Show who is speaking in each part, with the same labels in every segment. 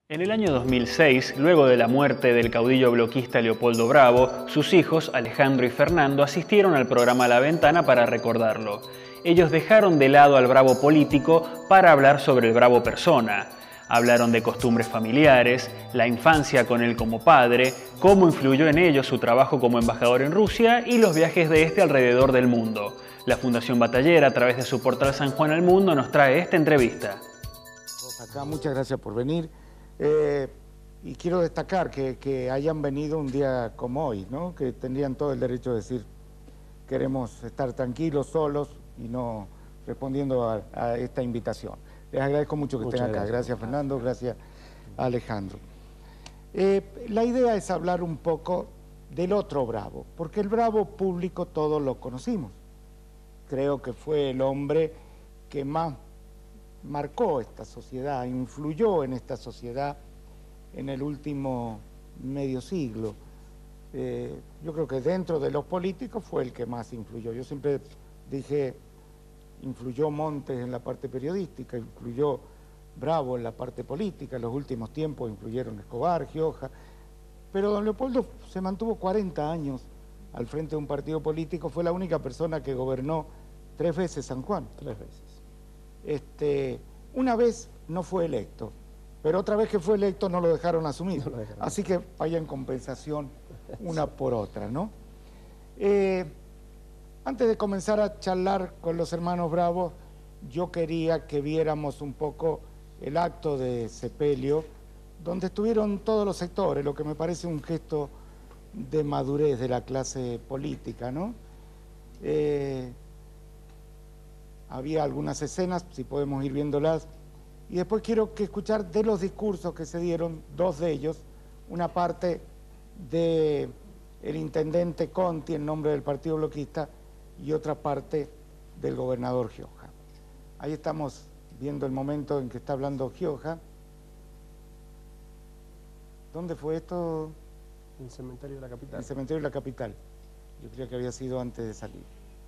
Speaker 1: En el año 2006, luego de la muerte del caudillo bloquista Leopoldo Bravo, sus hijos, Alejandro y Fernando, asistieron al programa La Ventana para recordarlo. Ellos dejaron de lado al Bravo político para hablar sobre el Bravo persona. Hablaron de costumbres familiares, la infancia con él como padre, cómo influyó en ellos su trabajo como embajador en Rusia y los viajes de este alrededor del mundo. La Fundación Batallera, a través de su portal San Juan al Mundo, nos trae esta entrevista.
Speaker 2: Acá, muchas gracias por venir. Y quiero destacar que hayan venido un día como hoy, ¿no? Que tendrían todo el derecho de decir queremos estar tranquilos, solos y no respondiendo a esta invitación. Les agradezco mucho que estén acá. Gracias Fernando, gracias Alejandro. La idea es hablar un poco del otro Bravo, porque el Bravo público todos lo conocimos. Creo que fue el hombre que más marcó esta sociedad, influyó en esta sociedad en el último medio siglo. Yo creo que dentro de los políticos fue el que más influyó. Yo siempre dije, influyó Montes en la parte periodística, influyó Bravo en la parte política, en los últimos tiempos influyeron Escobar, Gioja, pero don Leopoldo se mantuvo 40 años al frente de un partido político, fue la única persona que gobernó 3 veces San Juan.
Speaker 3: 3 veces.
Speaker 2: Una vez no fue electo, pero otra vez que fue electo no lo dejaron asumir. Así que vaya en compensación una por otra, ¿no? Antes de comenzar a charlar con los hermanos Bravo, yo quería que viéramos un poco el acto de sepelio, donde estuvieron todos los sectores, lo que me parece un gesto de madurez de la clase política, ¿no? Había algunas escenas, si podemos ir viéndolas, y después quiero que escuchar de los discursos que se dieron, 2 de ellos, una parte del intendente Conti en nombre del Partido Bloquista y otra parte del gobernador Gioja. Ahí estamos viendo el momento en que está hablando Gioja. ¿Dónde fue esto?
Speaker 3: En el cementerio de la capital.
Speaker 2: En el cementerio de la capital. Yo creía que había sido antes de salir.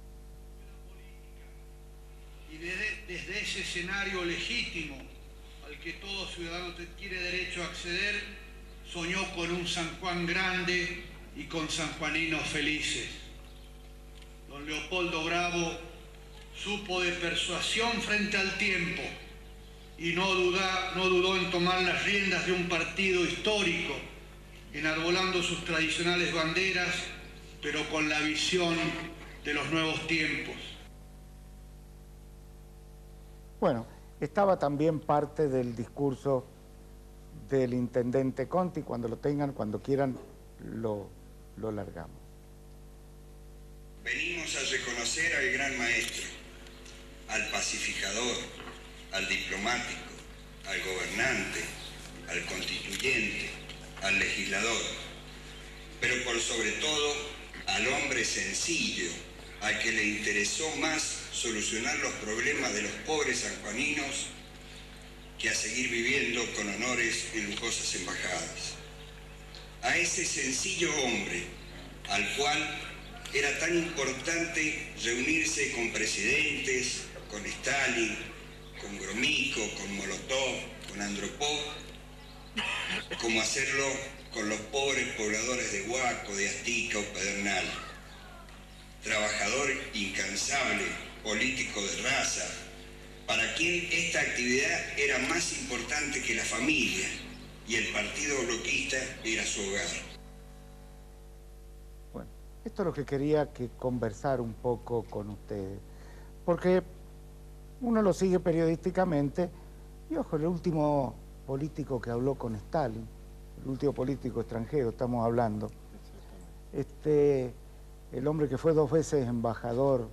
Speaker 4: Y desde ese escenario legítimo al que todo ciudadano tiene derecho a acceder, soñó con un San Juan grande y con sanjuaninos felices. Don Leopoldo Bravo supo de persuasión frente al tiempo y no dudó en tomar las riendas de un partido histórico, enarbolando sus tradicionales banderas, pero con la visión de los nuevos tiempos.
Speaker 2: Bueno, estaba también parte del discurso del intendente Conti. Cuando lo tengan, cuando quieran, lo largamos.
Speaker 5: Venimos a reconocer al gran maestro, al pacificador, al diplomático, al gobernante, al constituyente, al legislador, pero por sobre todo al hombre sencillo, al que le interesó más solucionar los problemas de los pobres sanjuaninos que a seguir viviendo con honores en lujosas embajadas. A ese sencillo hombre, al cual era tan importante reunirse con presidentes, con Stalin, con Gromyko, con Molotov, con Andropov, como hacerlo con los pobres pobladores de Huaco, de Astica o Pedernal. Trabajador incansable, político de raza, para quien esta actividad era más importante que la familia y el partido bloquista era su hogar.
Speaker 2: Bueno, esto es lo que quería conversar un poco con ustedes, porque uno lo sigue periodísticamente y ojo, el último político que habló con Stalin, el último político extranjero estamos hablando, el hombre que fue 2 veces embajador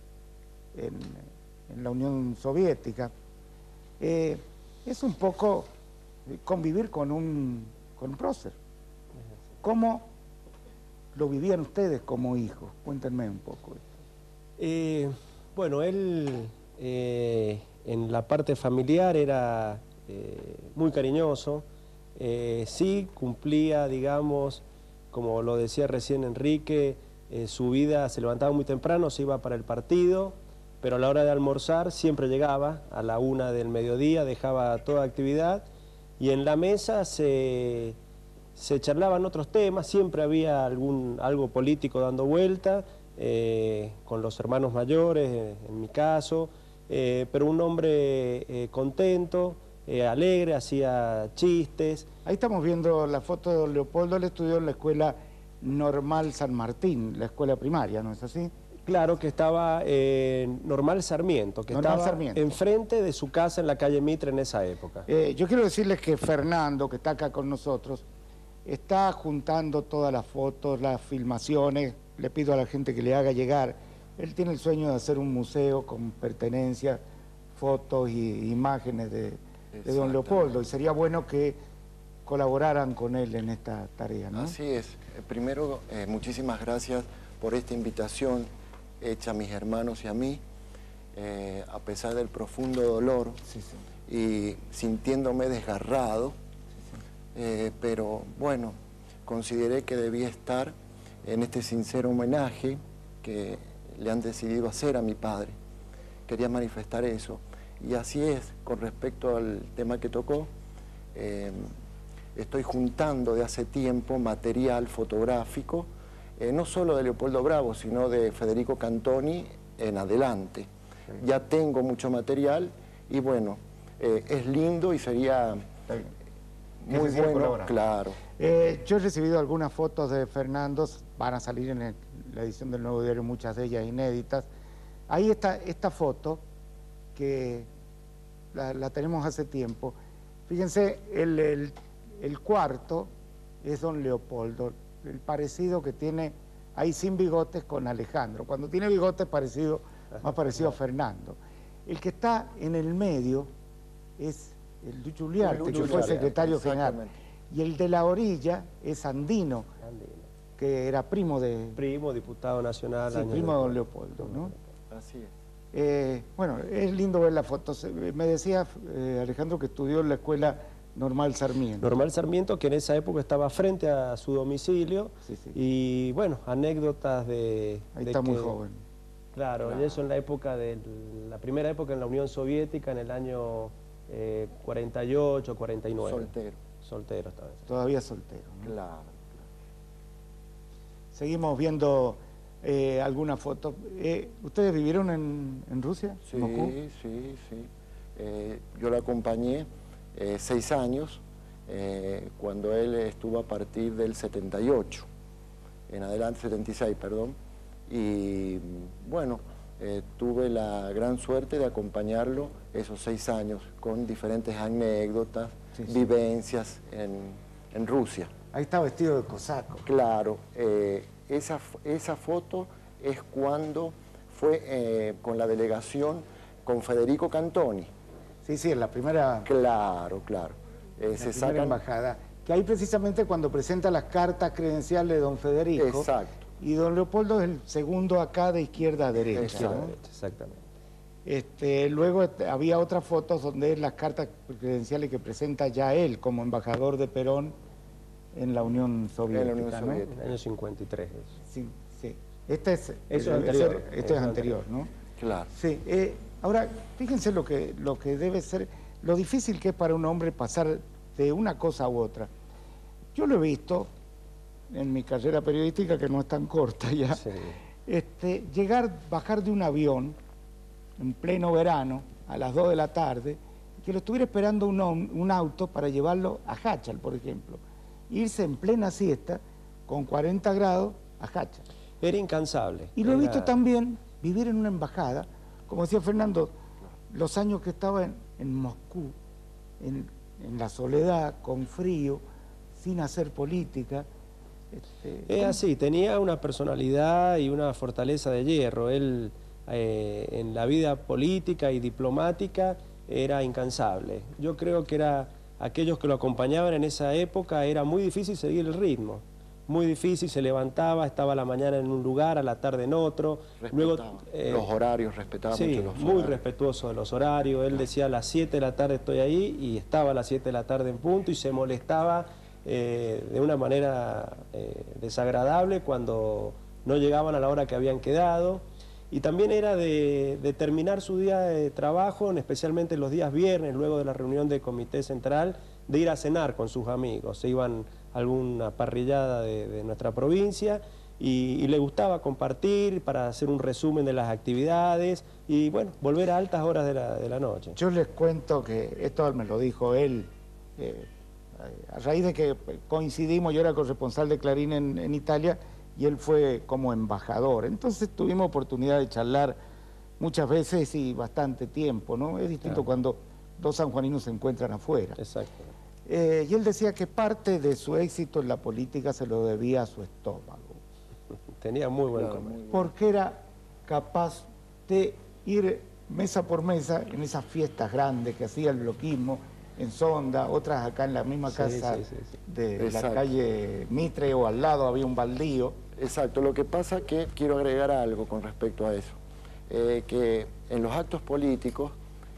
Speaker 2: en la Unión Soviética, es un poco convivir con un prócer. ¿Cómo lo vivían ustedes como hijos? Cuéntenme un poco esto.
Speaker 3: Bueno, él en la parte familiar era muy cariñoso, sí cumplía, digamos, como lo decía recién Enrique, su vida se levantaba muy temprano, se iba para el partido, pero a la hora de almorzar siempre llegaba a la 1 del mediodía, dejaba toda actividad y en la mesa se charlaban otros temas, siempre había algo político dando vuelta, con los hermanos mayores, en mi caso, pero un hombre contento, alegre, hacía chistes.
Speaker 2: Ahí estamos viendo la foto de don Leopoldo. Él estudió en la Escuela Normal San Martín, la escuela primaria, ¿no es así?
Speaker 3: Claro, que estaba Normal Sarmiento, que
Speaker 2: Normal
Speaker 3: estaba
Speaker 2: Sarmiento,
Speaker 3: enfrente de su casa en la calle Mitre en esa época.
Speaker 2: Yo quiero decirles que Fernando, que está acá con nosotros, está juntando todas las fotos, las filmaciones. Le pido a la gente que le haga llegar. Él tiene el sueño de hacer un museo con pertenencias, fotos y imágenes de don Leopoldo, y sería bueno que colaboraran con él en esta tarea, ¿no?
Speaker 6: Así es. Primero, muchísimas gracias por esta invitación hecha a mis hermanos y a mí, a pesar del profundo dolor y sintiéndome desgarrado, pero bueno, consideré que debía estar en este sincero homenaje que le han decidido hacer a mi padre. Quería manifestar eso. Y así es, con respecto al tema que tocó, estoy juntando de hace tiempo material fotográfico, no solo de Leopoldo Bravo, sino de Federico Cantoni en adelante. Ya tengo mucho material y bueno, es lindo y sería muy bueno, claro.
Speaker 2: Yo he recibido algunas fotos de Fernando, van a salir en la edición del Nuevo Diario, muchas de ellas inéditas. Ahí está esta foto, que la tenemos hace tiempo. Fíjense, el cuarto es don Leopoldo, el parecido que tiene ahí sin bigotes con Alejandro. Cuando tiene bigotes más parecido a Fernando. El que está en el medio es el Lucho Uliarte, que fue secretario general. Y el de la orilla es Andino, que era primo,
Speaker 3: diputado nacional.
Speaker 2: Sí, primo de don Leopoldo, ¿no?
Speaker 6: Así es.
Speaker 2: Bueno, es lindo ver las fotos. Me decía Alejandro que estudió en la Escuela Normal Sarmiento.
Speaker 3: Normal Sarmiento, que en esa época estaba frente a su domicilio. Y bueno, anécdotas de...
Speaker 2: Ahí está muy joven.
Speaker 3: Claro, y eso en la época la primera época en la Unión Soviética, en el año 48, 49. Soltero estaba.
Speaker 2: Todavía soltero, ¿no?
Speaker 6: Claro.
Speaker 2: Seguimos viendo algunas fotos. ¿Ustedes vivieron en Rusia?
Speaker 6: Sí,
Speaker 2: ¿En Moscú?
Speaker 6: sí. Yo lo acompañé 6 años, cuando él estuvo a partir del 78, en adelante, 76, perdón, y bueno, tuve la gran suerte de acompañarlo esos 6 años con diferentes anécdotas, vivencias en Rusia.
Speaker 2: Ahí está vestido de cosaco.
Speaker 6: Claro, esa foto es cuando fue con la delegación con Federico Cantoni.
Speaker 2: Sí, en la primera...
Speaker 6: Claro.
Speaker 2: Se saca embajada. Que ahí precisamente cuando presenta las cartas credenciales de don Federico.
Speaker 6: Exacto.
Speaker 2: Y don Leopoldo es el segundo acá de izquierda a derecha.
Speaker 3: Exactamente.
Speaker 2: Luego había otras fotos donde es las cartas credenciales que presenta ya él como embajador de Perón en la Unión Soviética.
Speaker 3: En el año 53.
Speaker 2: Sí. Este es anterior, ¿no?
Speaker 6: Claro.
Speaker 2: Sí. Ahora, fíjense lo que debe ser, lo difícil que es para un hombre pasar de una cosa u otra. Yo lo he visto en mi carrera periodística, que no es tan corta ya, bajar de un avión en pleno verano, a las 2 de la tarde, que lo estuviera esperando un auto para llevarlo a Hachal, por ejemplo. Irse en plena siesta, con 40 grados, a Hachal.
Speaker 3: Era incansable.
Speaker 2: Y lo he visto también vivir en una embajada, como decía Fernando, los años que estaba en Moscú, en la soledad, con frío, sin hacer política.
Speaker 3: Es así, tenía una personalidad y una fortaleza de hierro. Él en la vida política y diplomática era incansable. Yo creo que aquellos que lo acompañaban en esa época era muy difícil seguir el ritmo. Muy difícil, se levantaba, estaba a la mañana en un lugar, a la tarde en otro. Luego,
Speaker 6: los horarios, respetaba mucho los horarios.
Speaker 3: Muy respetuoso de los horarios. Él decía a las 7 de la tarde estoy ahí y estaba a las 7 de la tarde en punto y se molestaba de una manera desagradable cuando no llegaban a la hora que habían quedado. y también era de terminar su día de trabajo, especialmente los días viernes, luego de la reunión del comité central, de ir a cenar con sus amigos. Se iban a alguna parrillada de nuestra provincia y le gustaba compartir para hacer un resumen de las actividades y, bueno, volver a altas horas de la noche.
Speaker 2: Yo les cuento que esto me lo dijo él, a raíz de que coincidimos, yo era corresponsal de Clarín en Italia, y él fue como embajador. Entonces tuvimos oportunidad de charlar muchas veces y bastante tiempo, ¿no? Es distinto claro. Cuando dos sanjuaninos se encuentran afuera.
Speaker 3: Exacto.
Speaker 2: Y él decía que parte de su éxito en la política se lo debía a su estómago.
Speaker 3: Tenía muy buen comer.
Speaker 2: Porque era capaz de ir mesa por mesa en esas fiestas grandes que hacía el bloquismo, en Sonda, otras acá en la misma casa de la calle Mitre, o al lado había un baldío.
Speaker 6: Exacto, lo que pasa es que quiero agregar algo con respecto a eso, que en los actos políticos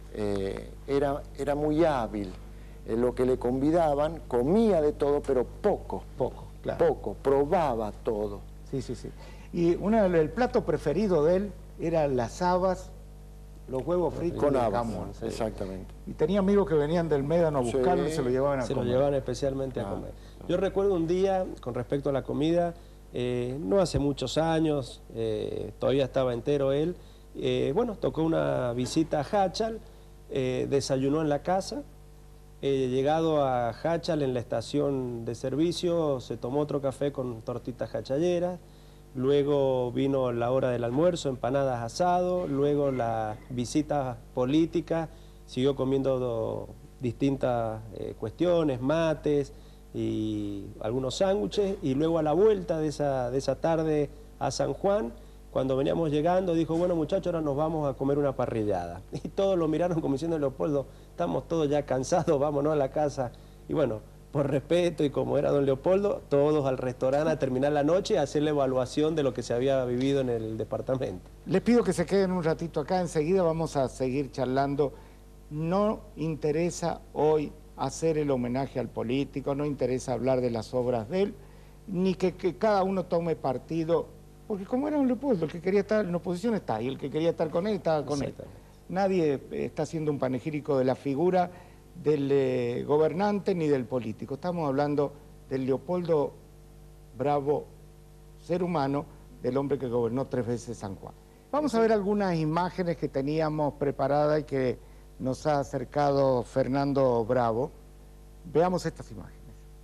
Speaker 6: era muy hábil, lo que le convidaban, comía de todo, pero poco,
Speaker 2: claro.
Speaker 6: Poco, probaba todo.
Speaker 2: Sí. Y el plato preferido de él eran las habas, los huevos fritos
Speaker 6: con
Speaker 2: jamón.
Speaker 6: Exactamente.
Speaker 2: Y tenía amigos que venían del Médano a buscarlo y se lo llevaban a comer.
Speaker 3: Se lo llevaban especialmente a comer. Yo recuerdo un día, con respecto a la comida, no hace muchos años, todavía estaba entero él, bueno, tocó una visita a Jáchal, desayunó en la casa, llegado a Jáchal en la estación de servicio, se tomó otro café con tortitas jachalleras. Luego vino la hora del almuerzo, empanadas asado, luego la visita política, siguió comiendo distintas cuestiones, mates y algunos sándwiches, y luego a la vuelta de esa tarde a San Juan, cuando veníamos llegando, dijo, bueno muchachos, ahora nos vamos a comer una parrillada. Y todos lo miraron como diciendo, Leopoldo, estamos todos ya cansados, vámonos a la casa. Y bueno, por respeto y como era don Leopoldo, todos al restaurante a terminar la noche y a hacer la evaluación de lo que se había vivido en el departamento.
Speaker 2: Les pido que se queden un ratito acá, enseguida vamos a seguir charlando. No interesa hoy hacer el homenaje al político, no interesa hablar de las obras de él, ni que cada uno tome partido, porque como era don Leopoldo, el que quería estar en oposición está, y el que quería estar con él estaba con él. Nadie está haciendo un panegírico de la figura del gobernante ni del político. Estamos hablando del Leopoldo Bravo, ser humano, del hombre que gobernó 3 veces San Juan. Vamos a ver algunas imágenes que teníamos preparadas y que nos ha acercado Fernando Bravo. Veamos estas imágenes.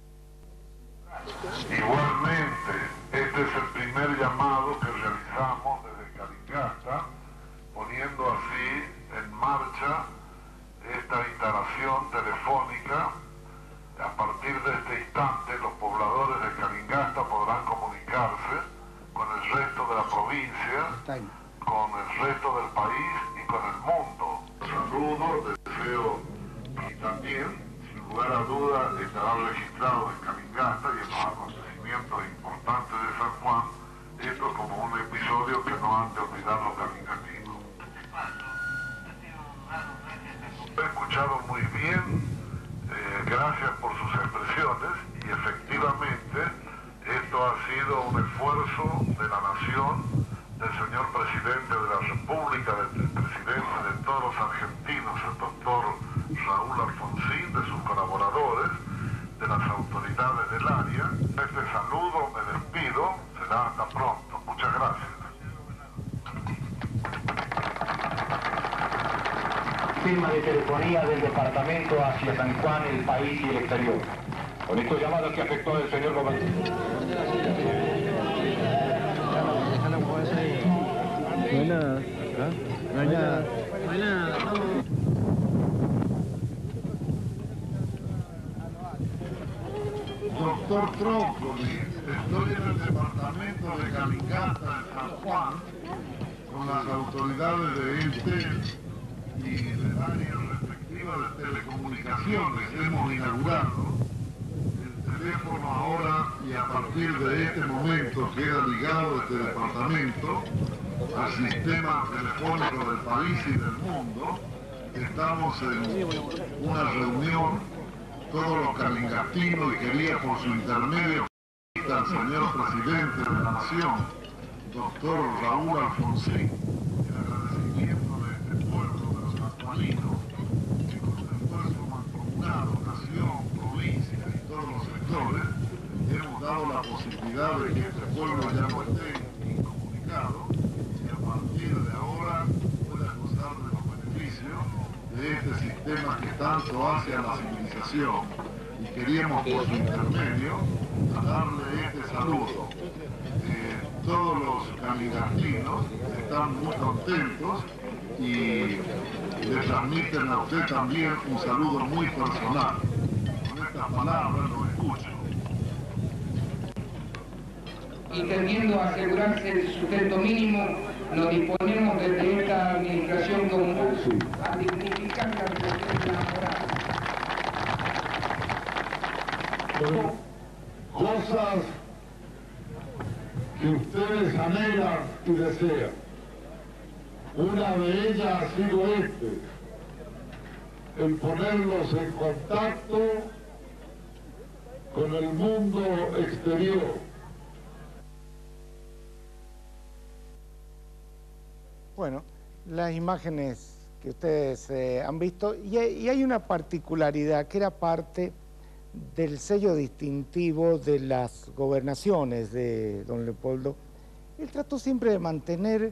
Speaker 7: Igualmente, este es el primer llamado que realizamos desde Calingasta, poniendo así en marcha esta instalación telefónica. A partir de este instante, los pobladores de Calingasta podrán comunicarse con el resto de la provincia, con el resto del país y con el mundo. Saludos, deseo, y también, sin lugar a dudas, estará registrado en Calingasta y en los acontecimientos importantes de San Juan, esto como un episodio que no han de olvidar los calingatinos. He escuchado muy bien, gracias por sus expresiones, y efectivamente esto ha sido un esfuerzo de la nación, del señor presidente de la República, del presidente de todos los argentinos, el doctor Raúl Alfonsín, de sus colaboradores, de las autoridades del área. Este saludo, me despido, será hasta pronto. Muchas gracias.
Speaker 8: Sistema de telefonía del departamento hacia San Juan, el país y el exterior. Con estos llamados que afectó el señor gobernador.
Speaker 9: No hay nada, no hay nada. No hay nada.
Speaker 7: Doctor Trócoli, estoy en el departamento de Calingasta, en San Juan, con las autoridades de este y del área respectiva de telecomunicaciones. Hemos inaugurado el teléfono ahora y a partir de este momento queda ligado este departamento al sistema telefónico del país y del mundo. Estamos en una reunión, todos los calingastinos, y quería por su intermedio al señor presidente de la Nación, doctor Raúl Alfonsín, el agradecimiento de este pueblo de los sanjuaninos, que con el esfuerzo mancomunado, nación, provincia y todos los sectores, hemos dado la posibilidad de que este pueblo ya no esté incomunicado y a partir de ahora pueda gozar de los beneficios de este sistema que tanto hace a la civilización. Y queríamos por su intermedio darle este saludo. Todos los caligastinos están muy contentos y le transmiten a usted también un saludo muy personal. Con estas palabras lo escucho.
Speaker 10: Y tendiendo a asegurarse el sustento mínimo, nos disponemos desde esta administración comunal a dignificar la relación laboral.
Speaker 7: Cosas que ustedes anhelan y desean. Una de ellas ha sido el ponerlos en contacto con el mundo exterior.
Speaker 2: Bueno, las imágenes que ustedes han visto, y hay una particularidad que era parte del sello distintivo de las gobernaciones de don Leopoldo. Él trató siempre de mantener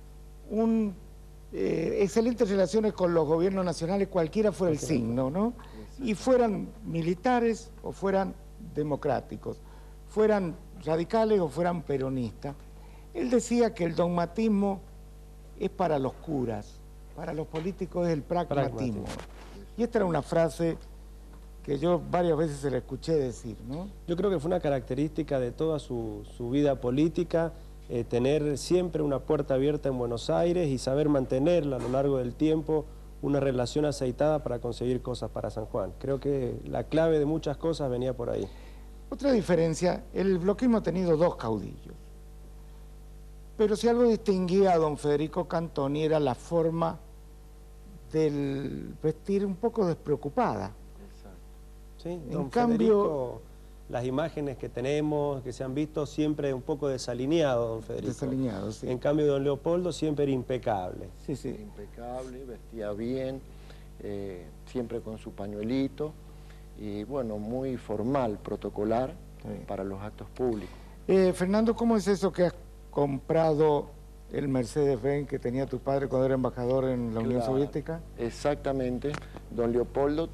Speaker 2: excelentes relaciones con los gobiernos nacionales, cualquiera fuera el signo, ¿no? Y fueran militares o fueran democráticos, fueran radicales o fueran peronistas. Él decía que el dogmatismo es para los curas, para los políticos es el pragmatismo. Y esta era una frase que yo varias veces se la escuché decir, ¿no?
Speaker 3: Yo creo que fue una característica de toda su vida política, tener siempre una puerta abierta en Buenos Aires y saber mantenerla a lo largo del tiempo, una relación aceitada para conseguir cosas para San Juan. Creo que la clave de muchas cosas venía por ahí.
Speaker 2: Otra diferencia, el bloquismo ha tenido dos caudillos, pero si algo distinguía a don Federico Cantoni era la forma del vestir un poco despreocupada.
Speaker 3: Sí,
Speaker 2: en cambio,
Speaker 3: las imágenes que tenemos, que se han visto, siempre un poco desalineado, don Federico.
Speaker 2: Desalineado, sí.
Speaker 3: En cambio, don Leopoldo siempre era impecable.
Speaker 2: Sí, sí.
Speaker 6: Impecable, vestía bien, siempre con su pañuelito y, bueno, muy formal, protocolar para los actos públicos.
Speaker 2: Fernando, ¿cómo es eso que has comprado el Mercedes-Benz que tenía tu padre cuando era embajador en la Unión Soviética?
Speaker 6: Exactamente. Don Leopoldo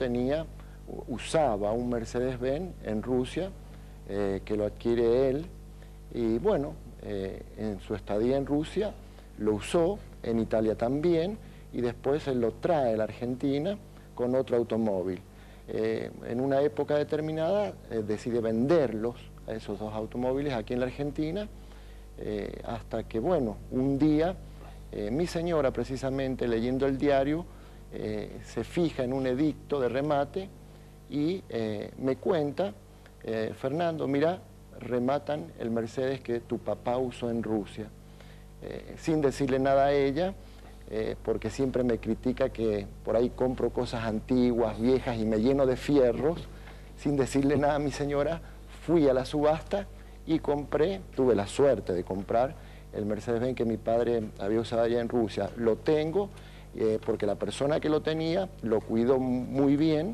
Speaker 6: usaba un Mercedes-Benz en Rusia, que lo adquiere él, y bueno, en su estadía en Rusia lo usó, en Italia también, y después él lo trae a la Argentina con otro automóvil. En una época determinada decide venderlos, a esos dos automóviles, aquí en la Argentina, hasta que, bueno, un día, mi señora, precisamente leyendo el diario, se fija en un edicto de remate y me cuenta, Fernando, mira, rematan el Mercedes que tu papá usó en Rusia. Sin decirle nada a ella, porque siempre me critica que por ahí compro cosas antiguas, viejas y me lleno de fierros. Sin decirle nada a mi señora, fui a la subasta y compré, tuve la suerte de comprar el Mercedes-Benz que mi padre había usado allá en Rusia. Lo tengo porque la persona que lo tenía lo cuidó muy bien,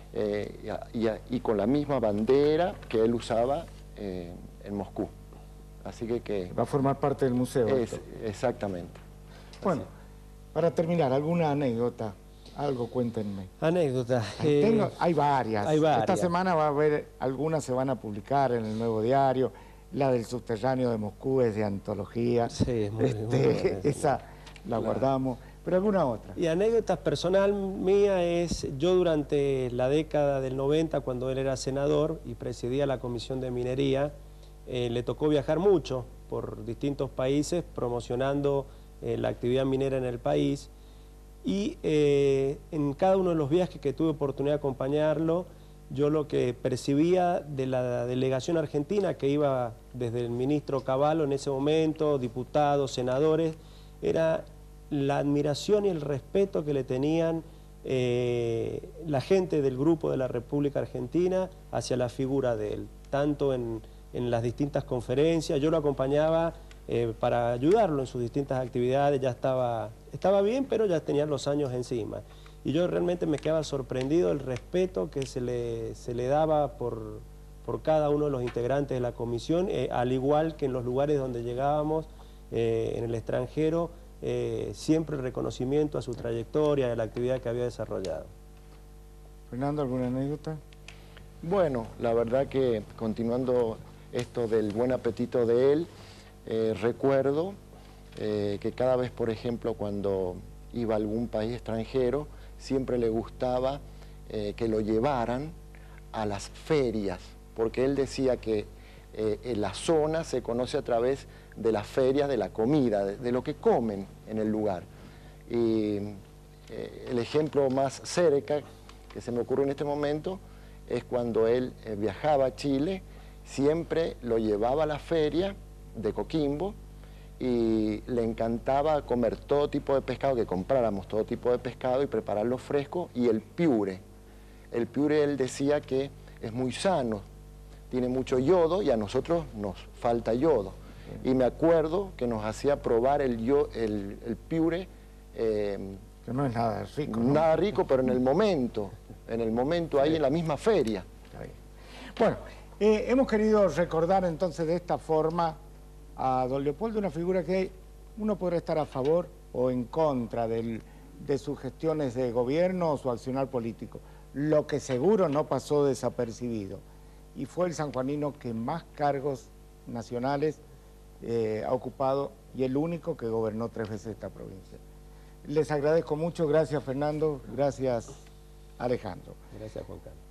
Speaker 6: y con la misma bandera que él usaba en Moscú. Así que
Speaker 2: va a formar parte del museo.
Speaker 6: Exactamente.
Speaker 2: Bueno, para terminar, ¿alguna anécdota? Algo, cuéntenme.
Speaker 3: Anécdota.
Speaker 2: Hay varias. Esta semana va a haber, algunas se van a publicar en el Nuevo Diario. La del subterráneo de Moscú es de antología.
Speaker 3: Sí, es muy buena.
Speaker 2: Esa la guardamos. Pero alguna otra.
Speaker 3: Y anécdotas personal mía es, yo durante la década del 90, cuando él era senador y presidía la Comisión de Minería, le tocó viajar mucho por distintos países promocionando la actividad minera en el país. Y en cada uno de los viajes que tuve oportunidad de acompañarlo, yo lo que percibía de la delegación argentina, que iba desde el ministro Cavallo en ese momento, diputados, senadores, era la admiración y el respeto que le tenían la gente del grupo de la República Argentina hacia la figura de él, tanto en las distintas conferencias. Yo lo acompañaba para ayudarlo en sus distintas actividades. Ya estaba bien, pero ya tenía los años encima. Y yo realmente me quedaba sorprendido del respeto que se le daba por cada uno de los integrantes de la comisión, al igual que en los lugares donde llegábamos, en el extranjero, siempre el reconocimiento a su trayectoria, a la actividad que había desarrollado.
Speaker 2: Fernando, ¿alguna anécdota?
Speaker 6: Bueno, la verdad que continuando esto del buen apetito de él, recuerdo que cada vez, por ejemplo, cuando iba a algún país extranjero, siempre le gustaba que lo llevaran a las ferias, porque él decía que en la zona se conoce a través de las ferias de la comida, de lo que comen en el lugar. Y el ejemplo más cerca que se me ocurre en este momento es cuando él viajaba a Chile, siempre lo llevaba a la feria de Coquimbo y le encantaba comer todo tipo de pescado, que compráramos todo tipo de pescado y prepararlo fresco, y el piure. El piure él decía que es muy sano, tiene mucho yodo y a nosotros nos falta yodo. Y me acuerdo que nos hacía probar el piure.
Speaker 2: Que no es nada rico, ¿no?
Speaker 6: Nada rico, pero en el momento ahí en la misma feria.
Speaker 2: Bueno, hemos querido recordar entonces de esta forma a don Leopoldo, una figura que uno podrá estar a favor o en contra de sus gestiones de gobierno o su accionar político. Lo que seguro no pasó desapercibido, y fue el sanjuanino que más cargos nacionales ha ocupado y el único que gobernó 3 veces esta provincia. Les agradezco mucho, gracias Fernando, gracias Alejandro.
Speaker 3: Gracias Juan Carlos.